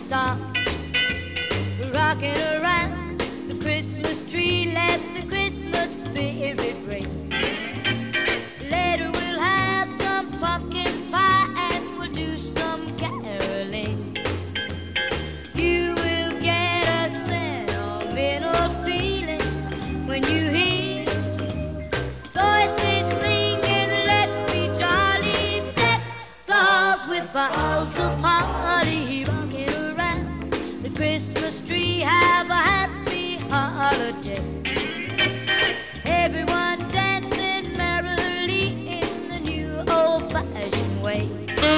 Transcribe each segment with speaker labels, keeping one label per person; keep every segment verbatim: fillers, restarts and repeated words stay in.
Speaker 1: stop. Rocking around the Christmas tree, let the Christmas spirit ring. Later we'll have some pumpkin pie and we'll do some caroling. You will get a sentimental feeling when you hear voices singing, let's be jolly, deck the halls with boughs of holly. Rocking around the Christmas tree, have a happy holiday. Everyone dancing merrily in the new old-fashioned way.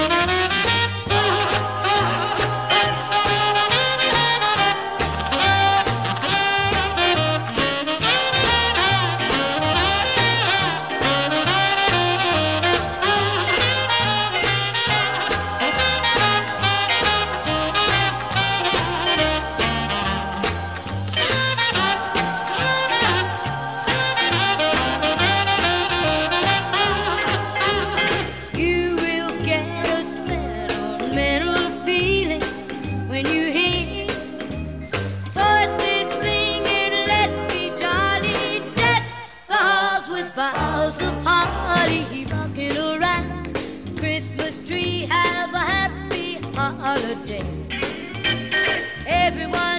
Speaker 1: Boughs of holly, rocking around the Christmas tree, have a happy holiday. Everyone